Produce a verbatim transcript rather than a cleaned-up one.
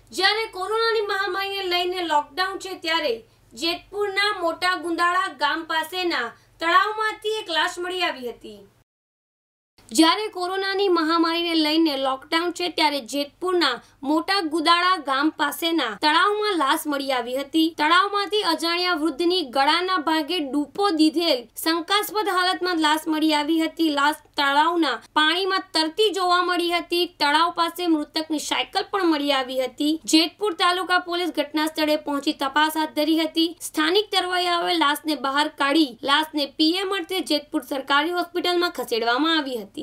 જ્યારે કોરોનાની મહામારીને લઈને લોકડાઉન છે ત્યારે જેતપુરના મોટા ગુંદાળા ગામ પાસેના તળાવમાંથી એક લાશ મળી આવી હતી। જ્યારે કોરોનાની મહામારીને લઈને લોકડાઉન છે ત્યારે જેતપુરના મોટા ગુંદાળા ગામ પાસેના તળાવમાં લાશ મળી આવી હતી। તળાવમાંથી અજાણ્યા વૃદ્ધની ગળાના ભાગે ડૂપો દીધેલ શંકાસ્પદ હાલતમાં લાશ મળી આવી હતી। લાશ તળાવના પાણીમાં તરતી જોવા મળી હતી। તળાવ પાસે મૃતકની સાયકલ પણ મળી આવી હતી। જેતપુર તાલુકા પોલીસ ઘટના સ્થળે પહોંચી તપાસ હાથ ધરી હતી। સ્થાનિક તરવૈયાઓએ લાશને બહાર કાઢી લાશને પીએમ અર્થે જેતપુર સરકારી હોસ્પિટલમાં ખસેડવામાં આવી હતી।